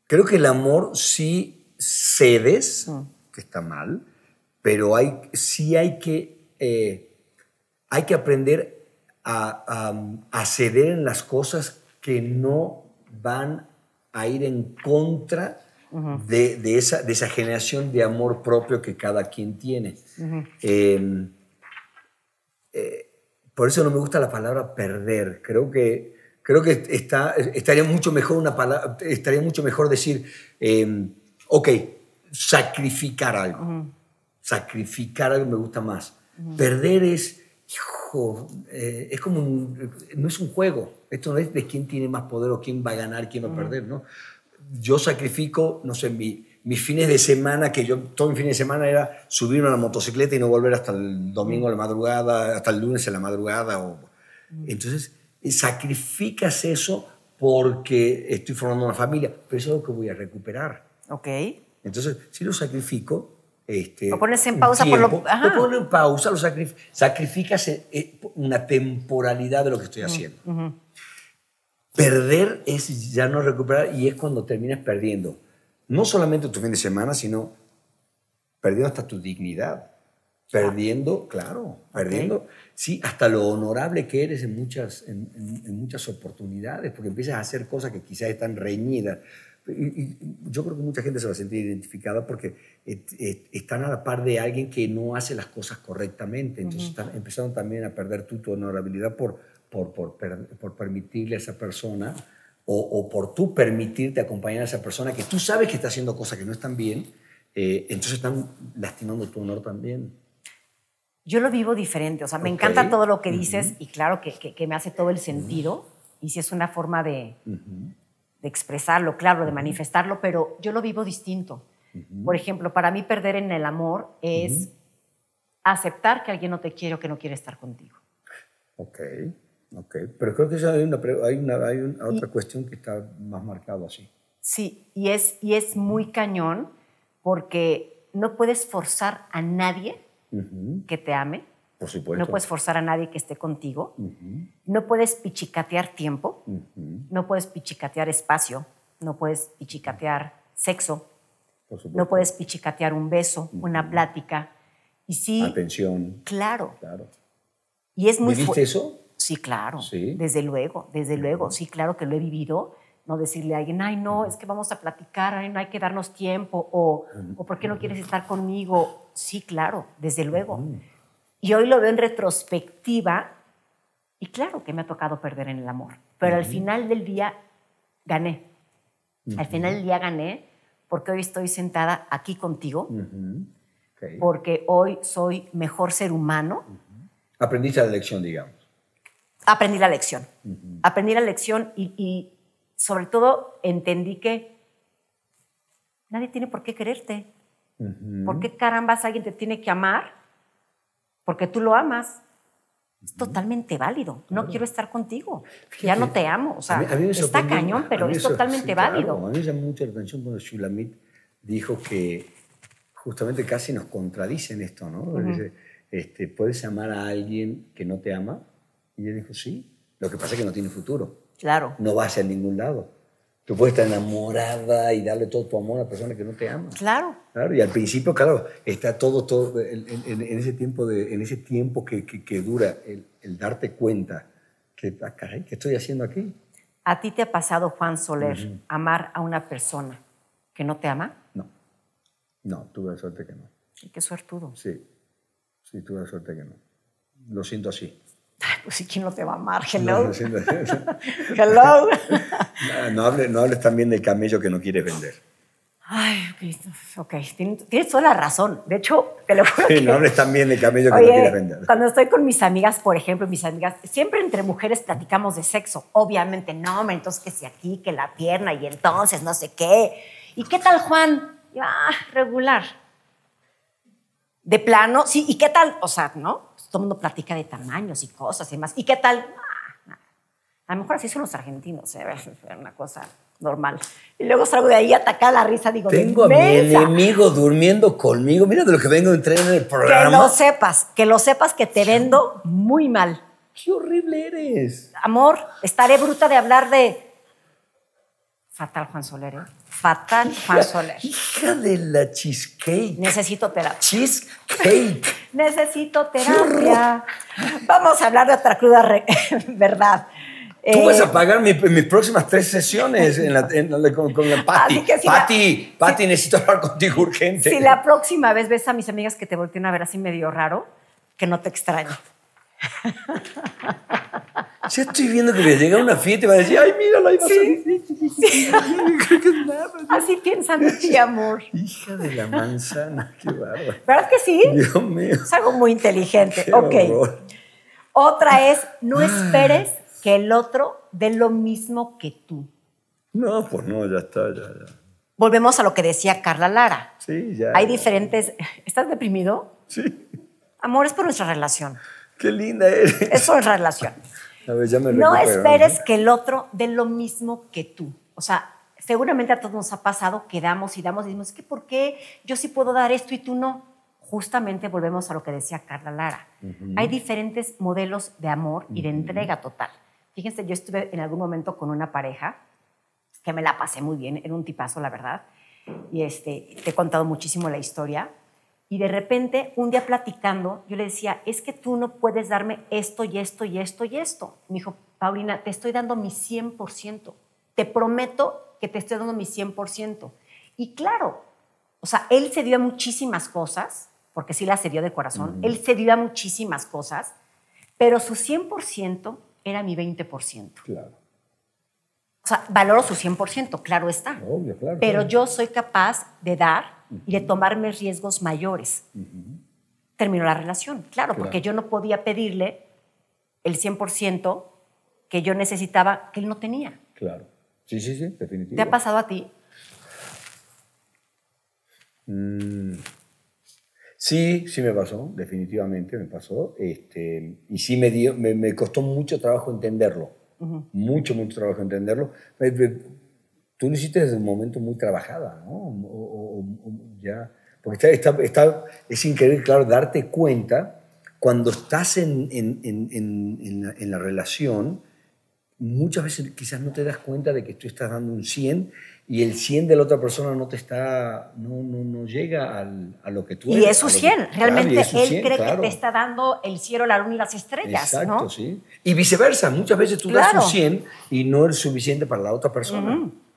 Creo que el amor sí cedes, que está mal, pero sí hay que aprender a ceder en las cosas que no van a ir en contra de esa generación de amor propio que cada quien tiene. Por eso no me gusta la palabra perder. Creo que estaría mucho mejor decir, ok, sacrificar algo. Sacrificar algo me gusta más. Perder es, hijo, es como no es un juego. Esto no es de quién tiene más poder o quién va a ganar, quién va a perder, ¿no? Yo sacrifico, no sé, mis fines de semana, todo mi fin de semana era subirme a la motocicleta y no volver hasta el domingo a la madrugada, hasta el lunes a la madrugada. Entonces, sacrificas eso porque estoy formando una familia, pero eso es algo que voy a recuperar. Ok. Entonces, si lo sacrifico... lo pones en pausa lo pones en pausa, sacrificas una temporalidad de lo que estoy haciendo. Perder es ya no recuperar y es cuando terminas perdiendo. No solamente tu fin de semana, sino perdiendo hasta tu dignidad. Perdiendo, perdiendo, sí, hasta lo honorable que eres en muchas oportunidades, porque empiezas a hacer cosas que quizás están reñidas. Y yo creo que mucha gente se va a sentir identificada porque están a la par de alguien que no hace las cosas correctamente. Entonces están empezando también a perder tu honorabilidad por permitirle a esa persona o por tú permitirte acompañar a esa persona que tú sabes que está haciendo cosas que no están bien, entonces están lastimando tu honor también. Yo lo vivo diferente, o sea, me encanta todo lo que dices y claro que me hace todo el sentido y sí es una forma de expresarlo, claro, de manifestarlo, pero yo lo vivo distinto. Por ejemplo, para mí perder en el amor es aceptar que alguien no te quiere o que no quiere estar contigo. Ok. Pero creo que hay otra cuestión que está más marcado así. Sí, y es muy cañón porque no puedes forzar a nadie que te ame. Por supuesto. No puedes forzar a nadie que esté contigo. No puedes pichicatear tiempo. No puedes pichicatear espacio. No puedes pichicatear sexo. Por supuesto. No puedes pichicatear un beso, una plática. Y sí, atención. Claro. Y es muy ¿Viviste eso? Sí, claro. Sí. Desde luego. Sí, claro que lo he vivido. No decirle a alguien, ay, no, es que vamos a platicar, ay, no hay que darnos tiempo, o ¿por qué no quieres estar conmigo? Sí, claro, desde luego. Y hoy lo veo en retrospectiva y claro que me ha tocado perder en el amor. Pero al final del día gané. Al final del día gané porque hoy estoy sentada aquí contigo, porque hoy soy mejor ser humano. Aprendiste la lección, digamos. Aprendí la lección. Aprendí la lección y sobre todo entendí que nadie tiene por qué quererte. ¿Por qué carambas alguien te tiene que amar? Porque tú lo amas. Es totalmente válido. No quiero estar contigo. Fíjate, ya no te amo. O sea, está cañón, pero es totalmente válido. Claro, a mí me llamó mucho la atención cuando Shulamit dijo que justamente casi nos contradice en esto, ¿no? Dice, ¿puedes amar a alguien que no te ama? Y él dijo, sí. Lo que pasa es que no tiene futuro. Claro. No va hacia ningún lado. Tú puedes estar enamorada y darle todo tu amor a una persona que no te ama. Claro. Y al principio, claro, está todo en ese tiempo que dura el darte cuenta que, caray, ¿qué estoy haciendo aquí? ¿A ti te ha pasado, Juan Soler, amar a una persona que no te ama? No, tuve la suerte que no. ¿Y qué suertudo? Sí, tuve la suerte que no. Lo siento así. Ay, pues sí, ¿quién no te va a amar? Hello. No, Hello. No hables también del camello que no quieres vender. Ay, ok. Tienes toda la razón. De hecho, te lo juro que... No hables también del camello que no quieres vender. Cuando estoy con mis amigas, por ejemplo, siempre entre mujeres platicamos de sexo. Obviamente, no, hombre, entonces que si aquí, que la pierna y entonces no sé qué. ¿Y qué tal, Juan? Regular. De plano, sí, ¿y qué tal? O sea, ¿no? Todo el mundo platica de tamaños y cosas y demás. ¿Y qué tal? A lo mejor así son los argentinos, es una cosa normal. Y luego salgo de ahí atacada la risa, digo, tengo a mi enemigo durmiendo conmigo. Mira de lo que vengo a entrar en el programa. Que lo sepas que te vendo muy mal. ¡Qué horrible eres! Amor, estaré bruta de hablar de Fatal, Juan Soler, ¿eh? Fatal, Juan Soler. Hija de la cheesecake. Necesito terapia. Cheesecake. Necesito terapia. Vamos a hablar de otra cruda verdad. Tú vas a pagar mis próximas 3 sesiones con la Pati. Pati, necesito hablar contigo urgente. Si la próxima vez ves a mis amigas que te volteen a ver así medio raro, que no te extrañe. Ya estoy viendo que me llega a una fiesta y va a decir, ay, míralo, ahí va a salir. Sí. Así piensan de ti, amor. Hija de la manzana, qué bárbaro. ¿Verdad que sí? Dios mío. Es algo muy inteligente. Qué ok. horror. Otra es, no esperes que el otro dé lo mismo que tú. No, pues no, ya está, ya. Volvemos a lo que decía Carla Lara. Sí, ya. Hay diferentes... ¿Estás deprimido? Sí. Amor, es por nuestra relación. Qué linda eres. Es por nuestra relación. A ver, ya me No recupero, esperes que el otro dé lo mismo que tú. O sea, seguramente a todos nos ha pasado que damos y damos y decimos, es que ¿por qué yo sí puedo dar esto y tú no? Justamente volvemos a lo que decía Carla Lara. Hay diferentes modelos de amor y de entrega total. Fíjense, yo estuve en algún momento con una pareja que me la pasé muy bien, era un tipazo, la verdad. Y te he contado muchísimo la historia. Y de repente, un día platicando, yo le decía, es que tú no puedes darme esto y esto y esto y esto. Me dijo, Paulina, te estoy dando mi 100%. Te prometo que te estoy dando mi 100%. Y claro, o sea, él se dio a muchísimas cosas, porque sí las cedió de corazón, él se dio a muchísimas cosas, pero su 100% era mi 20%. Claro. O sea, valoro su 100%, claro está. Obvio, claro. Pero claro. yo soy capaz de dar y de tomarme riesgos mayores. Terminó la relación, claro, porque yo no podía pedirle el 100% que yo necesitaba, que él no tenía. Claro. Sí, definitivamente. ¿Te ha pasado a ti? Sí me pasó, definitivamente me pasó. Y sí me costó mucho trabajo entenderlo. Mucho trabajo entenderlo. Tú lo hiciste desde un momento muy trabajada, ¿no? Ya. Porque es increíble, claro, darte cuenta cuando estás en la relación, muchas veces quizás no te das cuenta de que tú estás dando un 100 y el 100 de la otra persona no llega a lo que tú eres. Y es su 100. Realmente claro, es él 100, cree claro. que te está dando el cielo, la luna y las estrellas. Exacto, ¿no? sí. Y viceversa. Muchas veces tú das un 100 y no es suficiente para la otra persona.